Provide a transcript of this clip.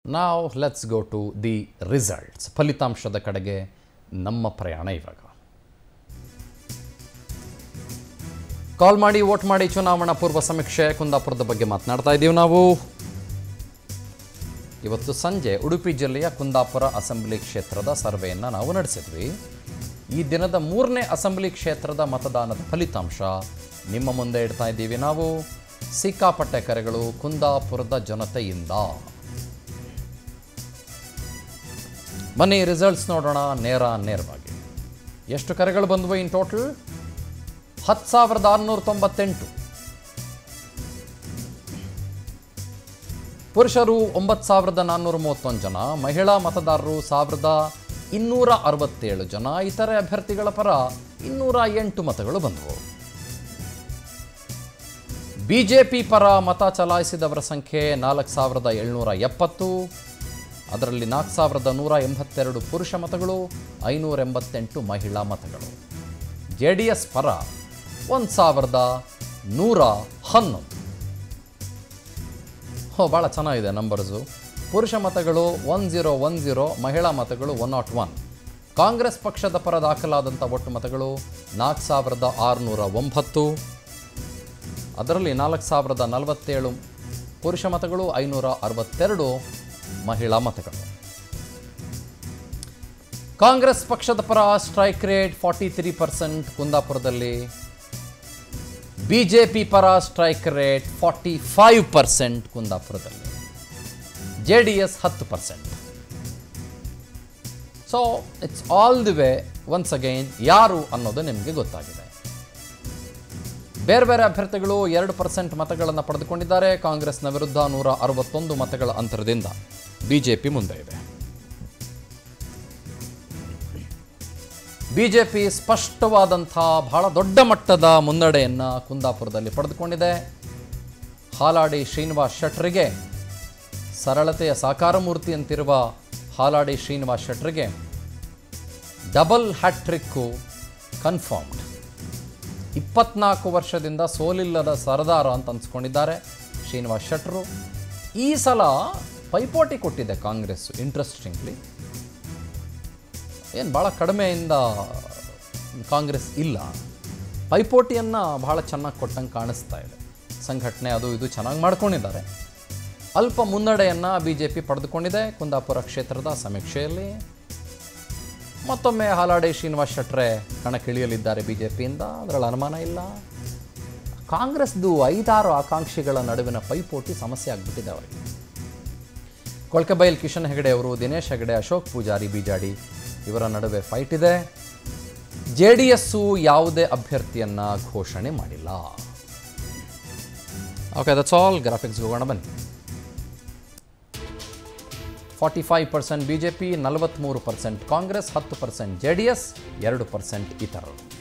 ನಾವು let's go to the results. ಫಲಿತಾಂಶದ ಕಡೆಗೆ ನಮ್ಮ ಪ್ರಯಾಣ ಇವಾಗ. ಕಾಲ್ ಮಾಡಿ ವೋಟ್ ಮಾಡಿ ಚುನಾವಣಾ ಪೂರ್ವ ಸಮೀಕ್ಷೆ ಕುಂದಾಪುರದ ಬಗ್ಗೆ ಮಾತನಾಡ್ತಾ ಇದ್ದೀವಿ ನಾವು. ಇವತ್ತು ಸಂಜೆ ಉಡುಪಿ ಜಿಲ್ಲೆಯ ಕುಂದಾಪುರ ಅಸೆಂಬ್ಲಿ ಕ್ಷೇತ್ರದ ಸರ್ವೆಯನ್ನು ನಾವು ನಡೆಸಿದ್ವಿ. ಈ ದಿನದ 3ನೇ ಅಸೆಂಬ್ಲಿ ಕ್ಷೇತ್ರದ ಮತದಾನದ ಫಲಿತಾಂಶ ನಿಮ್ಮ ಮುಂದೆ ಇಡ್ತಾ ಇದ್ದೀವಿ ನಾವು. ಸಿಕ್ಕಾಪಟ್ಟೆ ಕರೆಗಳು ಕುಂದಾಪುರದ ಜನತೆಯಿಂದ. ಬನ್ನಿ ರಿಸಲ್ಟ್ಸ್ ನೋಡೋಣ ನೇರವಾಗಿ. ಎಷ್ಟು ಕರೆಗಳು ಬಂದವು ಇನ್ ಟೋಟಲ್? 10,698. ಪುರುಷರು 9,431 ಜನ, ಮಹಿಳಾ ಮತದಾರರು 1,267 ಜನ, ಇತರೆ ಅಭ್ಯರ್ಥಿಗಳ ಪರ 208 ಮತಗಳು ಬಂದವು. ಬಿಜೆಪಿ ಪರ ಮತ ಚಲಾಯಿಸಿದವರ ಸಂಖ್ಯೆ 4,770. ಅದರಲ್ಲಿ 4,182 ಪುರುಷ ಮತಗಳು, 588 ಮಹಿಳಾ ಮತಗಳು. JDS ಪರ 1,111. ಭಾಳ ಚೆನ್ನಾಗಿದೆ ನಂಬರ್ಸು. ಪುರುಷ ಮತಗಳು 1010, ಮಹಿಳಾ ಮತಗಳು 101. ಕಾಂಗ್ರೆಸ್ ಪಕ್ಷದ ಪರ ದಾಖಲಾದಂಥ ಒಟ್ಟು ಮತಗಳು 4,609. ಅದರಲ್ಲಿ 4,047 ಪುರುಷ ಮತಗಳು, 562 ಮಹಿಳಾ ಮತಗಳು. ಕಾಂಗ್ರೆಸ್ ಪಕ್ಷದ ಪರ ಸ್ಟ್ರೈಕ್ ರೇಟ್ 43% ಕುಂದಾಪುರದಲ್ಲಿ. ಬಿಜೆಪಿ ಪರ ಸ್ಟ್ರೈಕ್ ರೇಟ್ 45% ಕುಂದಾಪುರದಲ್ಲಿ. JDS 10%. So it's all the way once again ಯಾರು ಅನ್ನೋದು ನಿಮಗೆ ಗೊತ್ತಾಗಿದೆ. ಬೇರೆ ಬೇರೆ ಅಭ್ಯರ್ಥಿಗಳು 2% ಮತಗಳನ್ನು ಪಡೆದುಕೊಂಡಿದ್ದಾರೆ. ಕಾಂಗ್ರೆಸ್ನ ವಿರುದ್ಧ 161 ಮತಗಳ ಅಂತರದಿಂದ ಬಿಜೆಪಿ ಮುಂದೆ ಇದೆ. ಬಿಜೆಪಿ ಸ್ಪಷ್ಟವಾದಂಥ ಬಹಳ ದೊಡ್ಡ ಮಟ್ಟದ ಮುನ್ನಡೆಯನ್ನು ಕುಂದಾಪುರದಲ್ಲಿ ಪಡೆದುಕೊಂಡಿದೆ. ಹಾಲಾಡಿ ಶ್ರೀನಿವಾಸ್ ಶೆಟ್ಟರಿಗೆ, ಸರಳತೆಯ ಸಾಕಾರ ಮೂರ್ತಿ ಅಂತಿರುವ ಹಾಲಾಡಿ ಶ್ರೀನಿವಾಸ್ ಶೆಟ್ಟರಿಗೆ ಡಬಲ್ ಹ್ಯಾಟ್ರಿಕ್ಕು ಕನ್ಫರ್ಮ್ಡ್. 24 ವರ್ಷದಿಂದ ಸೋಲಿಲ್ಲದ ಸರದಾರ ಅಂತ ಅನ್ಸ್ಕೊಂಡಿದ್ದಾರೆ ಶ್ರೀನಿವಾಸ್ ಶೆಟ್ಟರು. ಈ ಸಲ ಪೈಪೋಟಿ ಕೊಟ್ಟಿದೆ ಕಾಂಗ್ರೆಸ್. ಇಂಟ್ರೆಸ್ಟಿಂಗ್ಲಿ ಏನು ಭಾಳ ಕಡಿಮೆಯಿಂದ ಕಾಂಗ್ರೆಸ್ ಇಲ್ಲ, ಪೈಪೋಟಿಯನ್ನು ಭಾಳ ಚೆನ್ನಾಗಿ ಕೊಟ್ಟಂಗೆ ಕಾಣಿಸ್ತಾ ಇದೆ. ಸಂಘಟನೆ ಅದು ಇದು ಚೆನ್ನಾಗಿ ಮಾಡ್ಕೊಂಡಿದ್ದಾರೆ. ಅಲ್ಪ ಮುನ್ನಡೆಯನ್ನು ಬಿಜೆಪಿ ಪಡೆದುಕೊಂಡಿದೆ ಕುಂದಾಪುರ ಕ್ಷೇತ್ರದ ಸಮೀಕ್ಷೆಯಲ್ಲಿ. ಮತ್ತೊಮ್ಮೆ ಹಾಲಾಡಿ ಶ್ರೀನಿವಾಸ್ ಶೆಟ್ಟರೆ ಕಣಕ್ಕಿಳಿಯಲಿದ್ದಾರೆ ಬಿಜೆಪಿಯಿಂದ, ಅದರಲ್ಲಿ ಅನುಮಾನ ಇಲ್ಲ. ಕಾಂಗ್ರೆಸ್ದು 5-6 ಆಕಾಂಕ್ಷಿಗಳ ನಡುವಿನ ಪೈಪೋಟಿ ಸಮಸ್ಯೆ ಆಗಿಬಿಟ್ಟಿದೆ ಅವರಿಗೆ. ಕೊಳ್ಕೆಬೈಲ್ ಕಿಶನ್ ಹೆಗಡೆ ಅವರು, ದಿನೇಶ್ ಹೆಗಡೆ, ಅಶೋಕ್ ಪೂಜಾರಿ, ಬಿಜಾಡಿ ಇವರ ನಡುವೆ ಫೈಟ್ ಇದೆ. JDSಸು ಯಾವುದೇ ಅಭ್ಯರ್ಥಿಯನ್ನು ಘೋಷಣೆ ಮಾಡಿಲ್ಲ. Okay, that's all. ಗ್ರಾಫಿಕ್ಸ್ ಹೋಗೋಣ ಬನ್ನಿ. 45% ಬಿಜೆಪಿ, 43% ಕಾಂಗ್ರೆಸ್, 10% JDS, 2% ಇತರರು.